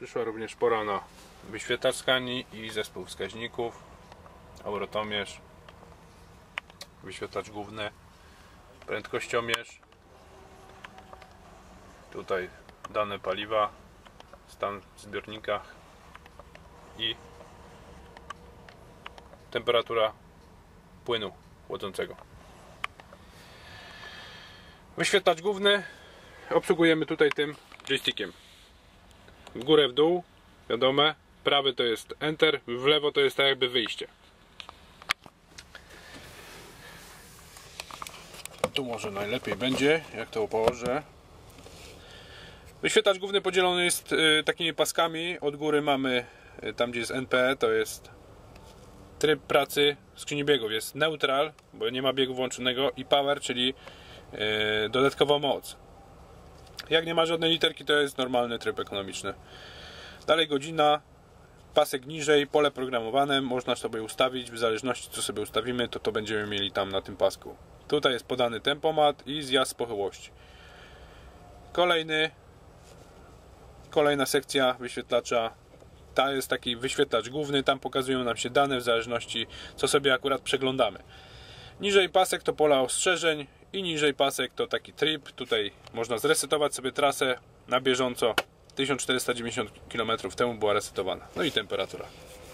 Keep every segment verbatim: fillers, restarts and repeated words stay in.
Przyszła również pora na wyświetlacz skani i zespół wskaźników, obrotomierz, wyświetlacz główny, prędkościomierz, tutaj dane paliwa, stan w zbiornikach i temperatura płynu chłodzącego. Wyświetlacz główny obsługujemy tutaj tym joystickiem. W górę, w dół, wiadome, prawy to jest Enter, w lewo to jest tak jakby wyjście. Tu może najlepiej będzie, jak to położę. Wyświetlacz główny podzielony jest y, takimi paskami. Od góry mamy, y, tam gdzie jest N P E, to jest tryb pracy skrzyni biegów. Jest neutral, bo nie ma biegu włączonego, i power, czyli y, dodatkowa moc. Jak nie ma żadnej literki, to jest normalny tryb ekonomiczny. Dalej godzina, pasek niżej, pole programowane, można sobie ustawić, w zależności co sobie ustawimy, to to będziemy mieli tam na tym pasku. Tutaj jest podany tempomat i zjazd z pochyłości. Kolejny, kolejna sekcja wyświetlacza, ta jest taki wyświetlacz główny, tam pokazują nam się dane w zależności co sobie akurat przeglądamy. Niżej pasek to pola ostrzeżeń i niżej pasek to taki tryb. Tutaj można zresetować sobie trasę na bieżąco. tysiąc czterysta dziewięćdziesiąt kilometrów temu była resetowana. No i temperatura.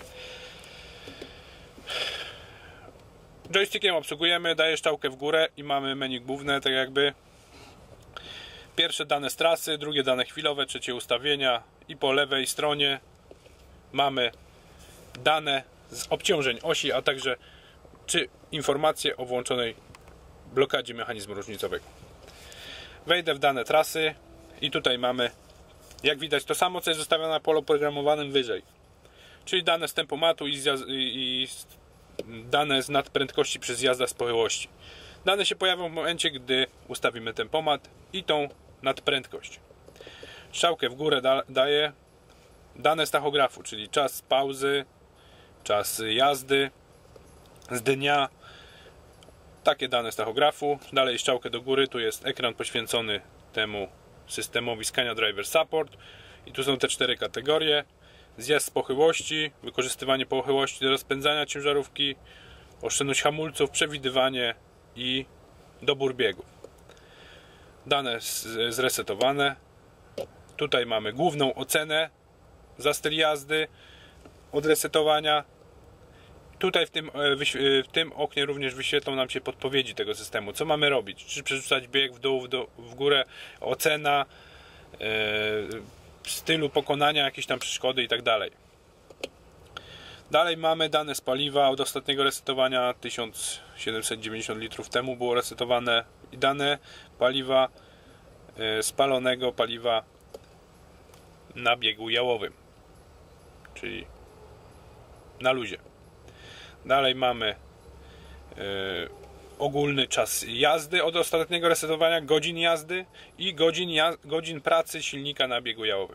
Joystickiem obsługujemy, daję strzałkę w górę i mamy menu główne, tak jakby. Pierwsze dane z trasy, drugie dane chwilowe, trzecie ustawienia i po lewej stronie mamy dane z obciążeń osi, a także czy informacje o włączonej blokadzie mechanizmu różnicowego. Wejdę w dane trasy i tutaj mamy, jak widać, to samo co jest zostawione na polu programowanym wyżej, czyli dane z tempomatu i, z, i dane z nadprędkości przez jazdę z pochyłości. Dane się pojawią w momencie, gdy ustawimy tempomat i tą nadprędkość. Strzałkę w górę da, daję dane z tachografu, czyli czas pauzy, czas jazdy z dnia, takie dane z tachografu. Dalej strzałkę do góry, tu jest ekran poświęcony temu systemowi Scania Driver Support i tu są te cztery kategorie: zjazd z pochyłości, wykorzystywanie pochyłości do rozpędzania ciężarówki, oszczędność hamulców, przewidywanie i dobór biegów. Dane zresetowane. Tutaj mamy główną ocenę za styl jazdy, od resetowania. Tutaj w tym, w tym oknie również wyświetlą nam się podpowiedzi tego systemu, co mamy robić, czy przerzucać bieg w dół, w, dół, w górę, ocena yy, stylu pokonania, jakieś tam przeszkody i tak dalej. Dalej mamy dane z paliwa od ostatniego resetowania, tysiąc siedemset dziewięćdziesiąt litrów temu było resetowane, i dane paliwa, yy, spalonego paliwa na biegu jałowym, czyli na luzie. Dalej mamy yy, ogólny czas jazdy od ostatniego resetowania, godzin jazdy i godzin, jaz godzin pracy silnika na biegu jałowym.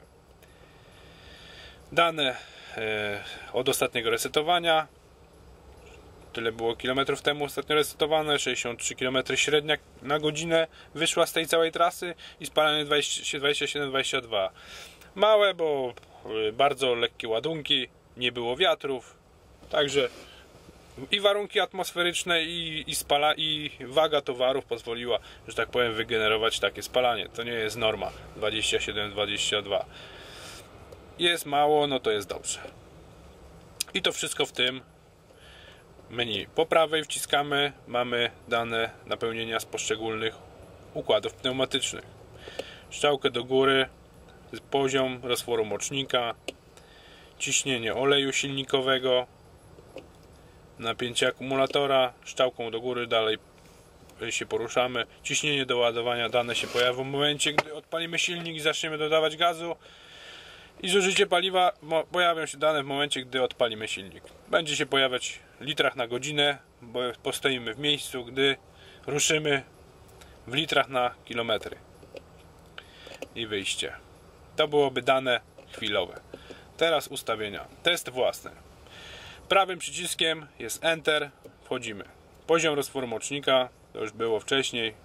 Dane yy, od ostatniego resetowania, tyle było kilometrów temu ostatnio resetowane, sześćdziesiąt trzy kilometry średnia na godzinę wyszła z tej całej trasy i spalanie dwadzieścia siedem dwadzieścia dwa. Małe, bo yy, bardzo lekkie ładunki, nie było wiatrów, także i warunki atmosferyczne i, i, spala, i waga towarów pozwoliła, że tak powiem, wygenerować takie spalanie. To nie jest norma dwadzieścia siedem dwadzieścia dwa. Jest mało, no to jest dobrze. I to wszystko w tym menu. Po prawej wciskamy, mamy dane napełnienia z poszczególnych układów pneumatycznych. Strzałkę do góry, poziom roztworu mocznika, ciśnienie oleju silnikowego, napięcie akumulatora, strzałką do góry dalej się poruszamy. Ciśnienie do ładowania, dane się pojawią w momencie, gdy odpalimy silnik i zaczniemy dodawać gazu, i zużycie paliwa pojawią się dane w momencie, gdy odpalimy silnik. Będzie się pojawiać w litrach na godzinę, bo postoimy w miejscu, gdy ruszymy w litrach na kilometry. I wyjście. To byłoby dane chwilowe. Teraz ustawienia. Test własny. Prawym przyciskiem jest Enter, wchodzimy. Poziom roztworu mocznika, to już było wcześniej.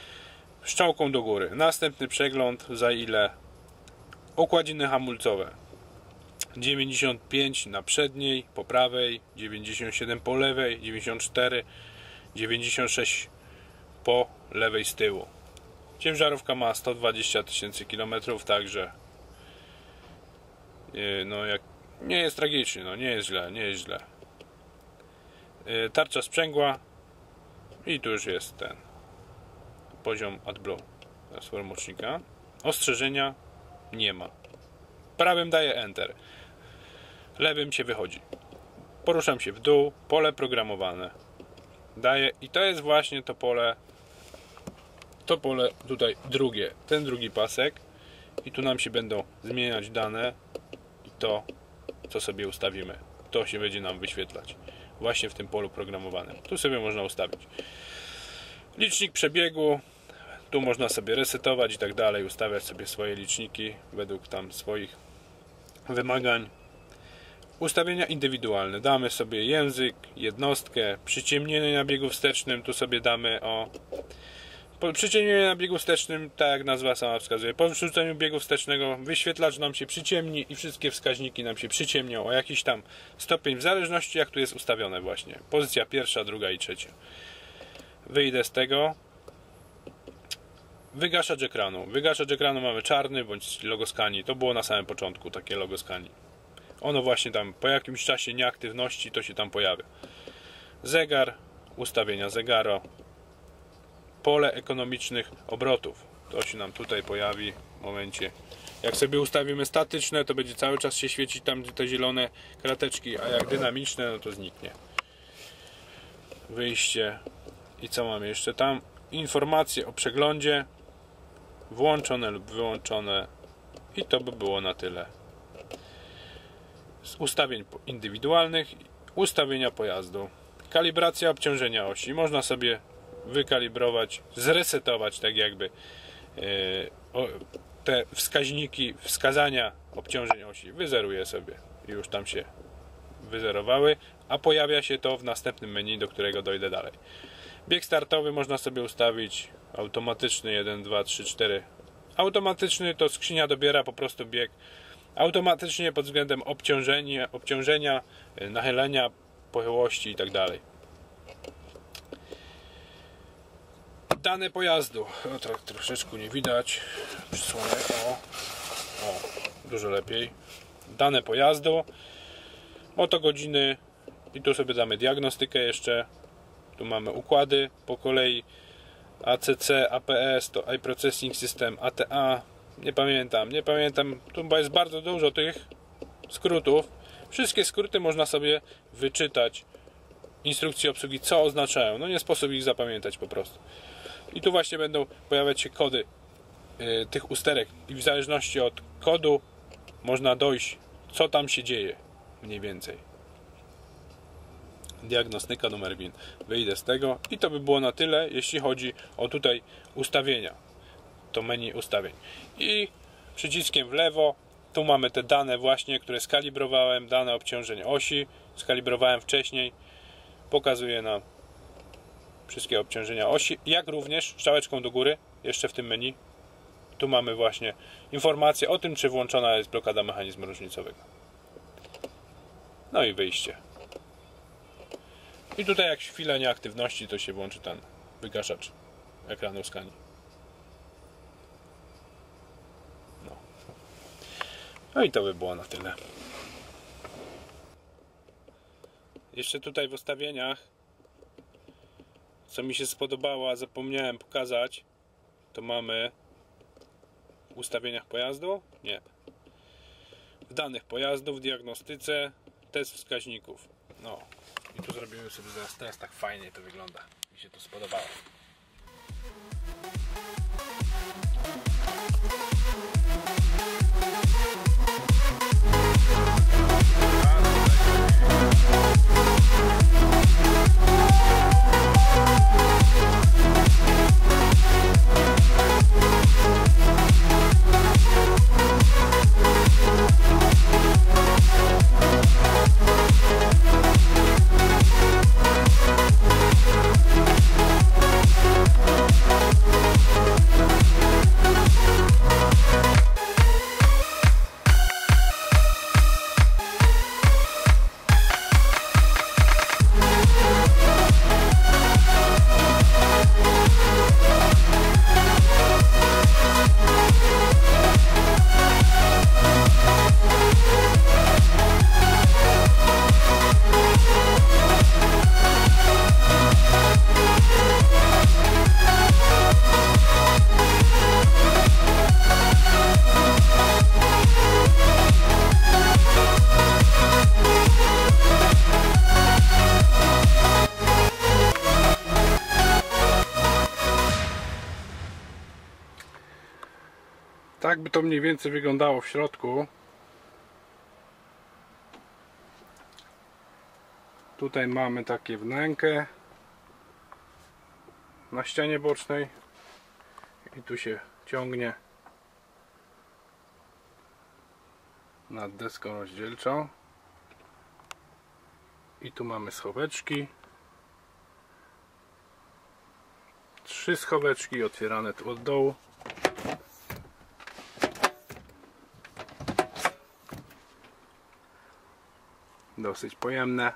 Strzałką do góry. Następny przegląd, za ile. Okładziny hamulcowe. dziewięćdziesiąt pięć na przedniej, po prawej, dziewięćdziesiąt siedem po lewej, dziewięćdziesiąt cztery, dziewięćdziesiąt sześć po lewej z tyłu. Ciężarówka ma sto dwadzieścia tysięcy kilometrów, także no jak nie jest tragicznie, no nie jest źle, nie jest źle. Tarcza sprzęgła i tu już jest ten poziom AdBlue mocznika. Ostrzeżenia nie ma. Prawym daję Enter, lewym się wychodzi. Poruszam się w dół, pole programowane daję i to jest właśnie to pole, to pole tutaj drugie, ten drugi pasek i tu nam się będą zmieniać dane i to, co sobie ustawimy, to się będzie nam wyświetlać właśnie w tym polu programowanym. Tu sobie można ustawić licznik przebiegu, tu można sobie resetować i tak dalej, ustawiać sobie swoje liczniki według tam swoich wymagań. Ustawienia indywidualne, damy sobie język, jednostkę, przyciemnienie na biegu wstecznym, tu sobie damy o po przyciemnieniu na biegu wstecznym, tak jak nazwa sama wskazuje, po wrzuceniu biegu wstecznego wyświetlacz nam się przyciemni i wszystkie wskaźniki nam się przyciemnią o jakiś tam stopień, w zależności jak tu jest ustawione właśnie, pozycja pierwsza, druga i trzecia. Wyjdę z tego. Wygaszacz ekranu. Wygaszacz ekranu mamy czarny bądź logoskani. To było na samym początku takie logoskani. Ono właśnie tam po jakimś czasie nieaktywności to się tam pojawia. Zegar, ustawienia zegara, pole ekonomicznych obrotów. To się nam tutaj pojawi w momencie. Jak sobie ustawimy statyczne, to będzie cały czas się świecić tam te zielone krateczki, a jak dynamiczne, no to zniknie. Wyjście. I co mamy jeszcze tam? Informacje o przeglądzie. Włączone lub wyłączone. I to by było na tyle. Z ustawień indywidualnych, ustawienia pojazdu, kalibracja obciążenia osi, można sobie wykalibrować, zresetować tak jakby te wskaźniki, wskazania obciążeń osi, wyzeruję sobie, już tam się wyzerowały, a pojawia się to w następnym menu, do którego dojdę dalej. Bieg startowy można sobie ustawić automatyczny jeden, dwa, trzy, cztery. Automatyczny to skrzynia dobiera po prostu bieg automatycznie pod względem obciążenia, obciążenia, nachylenia, pochyłości i tak dalej. Dane pojazdu. O, to troszeczkę nie widać. Przysłonę. O, o, dużo lepiej. Dane pojazdu. Motogodziny. I tu sobie damy diagnostykę jeszcze. Tu mamy układy po kolei. A C C, A P S, to iProcessing System, A T A. Nie pamiętam, nie pamiętam. Tu jest bardzo dużo tych skrótów. Wszystkie skróty można sobie wyczytać. Instrukcje obsługi, co oznaczają. No nie sposób ich zapamiętać po prostu. I tu właśnie będą pojawiać się kody y, tych usterek. I w zależności od kodu można dojść, co tam się dzieje. Mniej więcej. Diagnostyka, numer win. Wyjdę z tego. I to by było na tyle, jeśli chodzi o tutaj ustawienia. To menu ustawień. I przyciskiem w lewo tu mamy te dane właśnie, które skalibrowałem, dane obciążeń osi, skalibrowałem wcześniej, pokazuje nam wszystkie obciążenia osi, jak również strzałeczką do góry, jeszcze w tym menu, tu mamy właśnie informację o tym, czy włączona jest blokada mechanizmu różnicowego. No i wyjście. I tutaj jak chwilę nieaktywności, to się włączy ten wygaszacz ekranu skani. No. No i to by było na tyle. Jeszcze tutaj w ustawieniach, co mi się spodobało, a zapomniałem pokazać, to mamy w ustawieniach pojazdu? Nie. W danych pojazdu, w diagnostyce, test wskaźników. No. I tu zrobimy sobie zaraz test, tak fajnie to wygląda. Mi się to spodobało. Tak by to mniej więcej wyglądało w środku. Tutaj mamy takie wnękę na ścianie bocznej i tu się ciągnie nad deską rozdzielczą. I tu mamy schoweczki. Trzy schoweczki otwierane tu od dołu. Dosyć pojemne.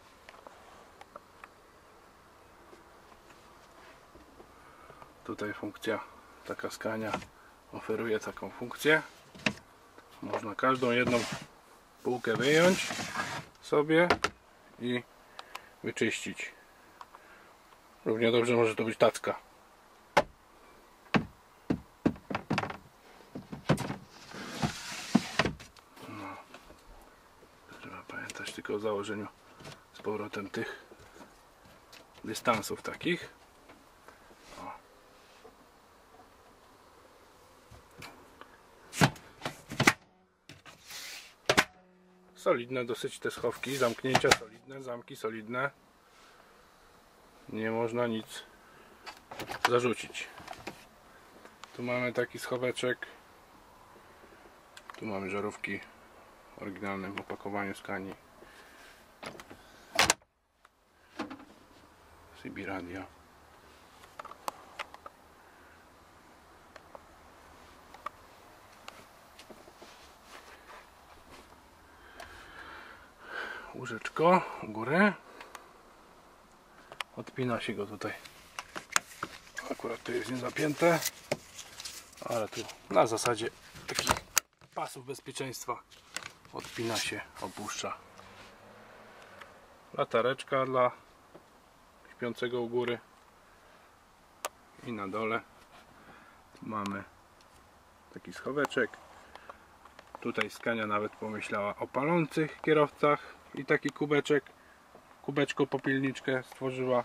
Tutaj funkcja, taka skania oferuje taką funkcję. Można każdą jedną półkę wyjąć sobie i wyczyścić. Równie dobrze może to być tacka. No. Trzeba pamiętać tylko o założeniu z powrotem tych dystansów takich. O. Solidne dosyć te schowki, zamknięcia solidne, zamki solidne. Nie można nic zarzucić. Tu mamy taki schoweczek. Tu mamy żarówki w oryginalnym opakowaniu skani. C B radio. Łóżeczko u góry. Odpina się go tutaj. Akurat tu jest niezapięte, ale tu na zasadzie takich pasów bezpieczeństwa odpina się, opuszcza. Latareczka dla śpiącego u góry i na dole mamy taki schoweczek. Tutaj skania nawet pomyślała o palących kierowcach i taki kubeczek, kubeczko popielniczkę stworzyła.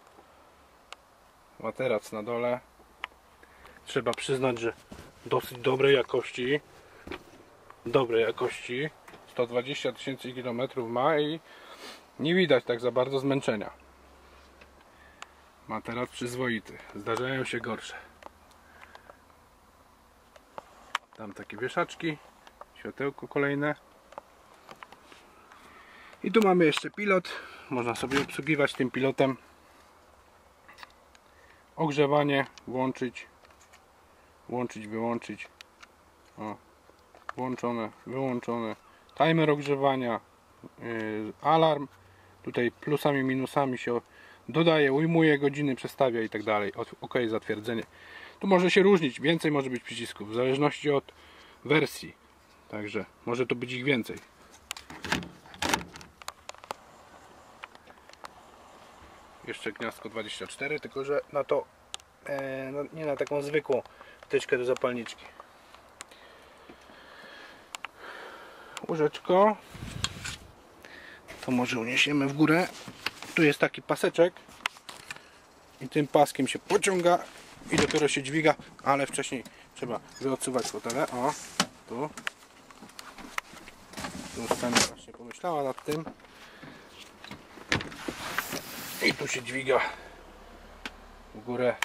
Materac na dole. Trzeba przyznać, że dosyć dobrej jakości. Dobrej jakości. sto dwadzieścia tysięcy kilometrów ma i nie widać tak za bardzo zmęczenia. Materac przyzwoity. Zdarzają się gorsze. Tam takie wieszaczki. Światełko kolejne. I tu mamy jeszcze pilot. Można sobie obsługiwać tym pilotem. Ogrzewanie, włączyć, włączyć, wyłączyć. O, włączone, wyłączone. Timer ogrzewania, yy, alarm. Tutaj plusami, minusami się dodaje, ujmuje godziny, przestawia i tak dalej. OK, zatwierdzenie. Tu może się różnić, więcej może być przycisków, w zależności od wersji. Także może tu być ich więcej. Jeszcze gniazdko dwadzieścia cztery, tylko że na to e, no, nie na taką zwykłą wtyczkę do zapalniczki. Łóżeczko. To może uniesiemy w górę. Tu jest taki paseczek i tym paskiem się pociąga i dopiero się dźwiga, ale wcześniej trzeba wyodsuwać fotele. O, tu. Tu Stania właśnie pomyślała nad tym. I tu się dźwiga w górę.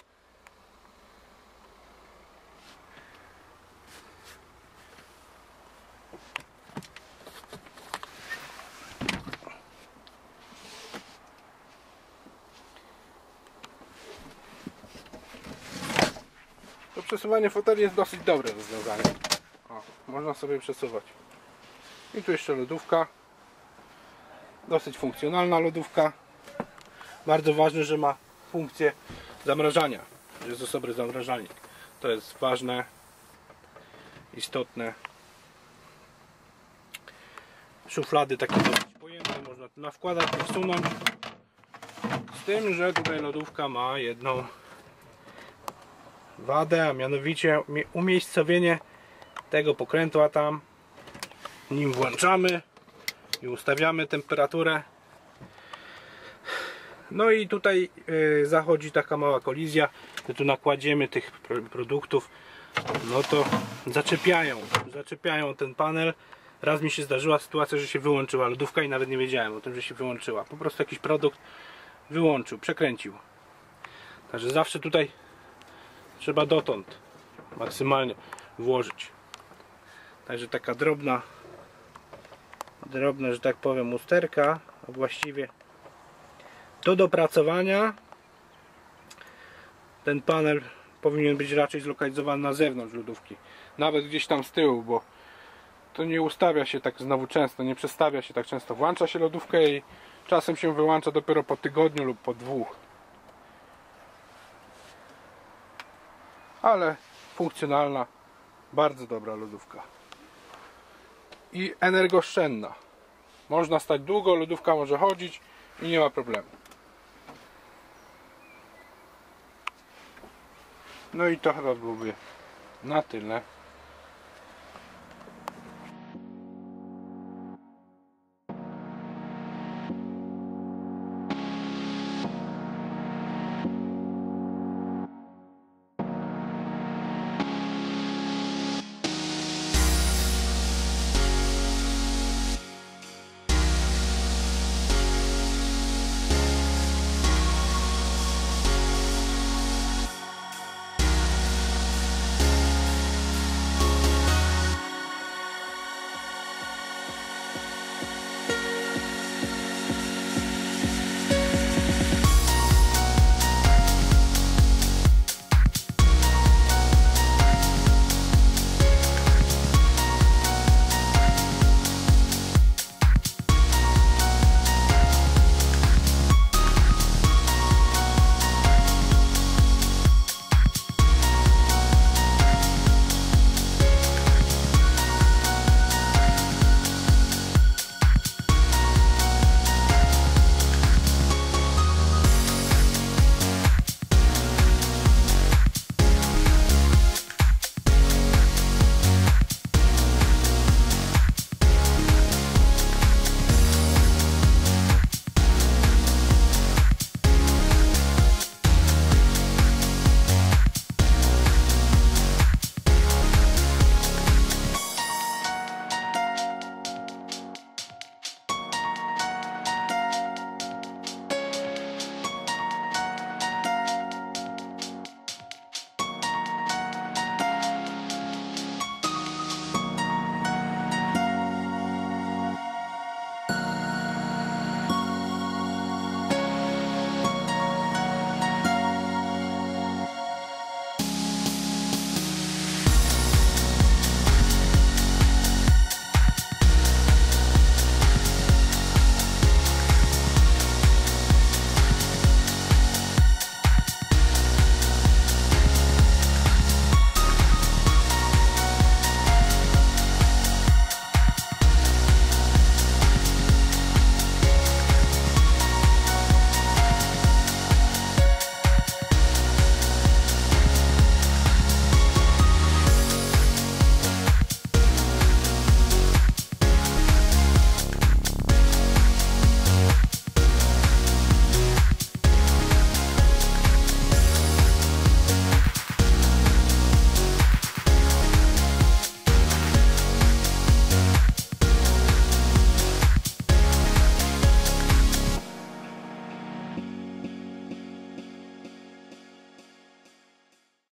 To przesuwanie foteli jest dosyć dobre rozwiązanie. O, można sobie przesuwać. I tu jeszcze lodówka. Dosyć funkcjonalna lodówka. Bardzo ważne, że ma funkcję zamrażania, że jest osobny zamrażalnik. To jest ważne, istotne. Szuflady takie dosyć pojemne, można tu nawkładać i wsunąć. Z tym, że tutaj lodówka ma jedną wadę, a mianowicie umiejscowienie tego pokrętła tam. Nim włączamy i ustawiamy temperaturę. No i tutaj y, zachodzi taka mała kolizja, że tu nakładziemy tych produktów, no to zaczepiają, zaczepiają ten panel. Raz mi się zdarzyła sytuacja, że się wyłączyła lodówka i nawet nie wiedziałem o tym, że się wyłączyła. Po prostu jakiś produkt wyłączył, przekręcił. Także zawsze tutaj trzeba dotąd maksymalnie włożyć. Także taka drobna, drobna, że tak powiem, usterka, a właściwie do dopracowania. Ten panel powinien być raczej zlokalizowany na zewnątrz lodówki, nawet gdzieś tam z tyłu, bo to nie ustawia się tak znowu często, nie przestawia się tak często. Włącza się lodówkę i czasem się wyłącza dopiero po tygodniu lub po dwóch. Ale funkcjonalna, bardzo dobra lodówka. I energooszczędna. Można stać długo, lodówka może chodzić i nie ma problemu. No i to chyba byłoby na tyle.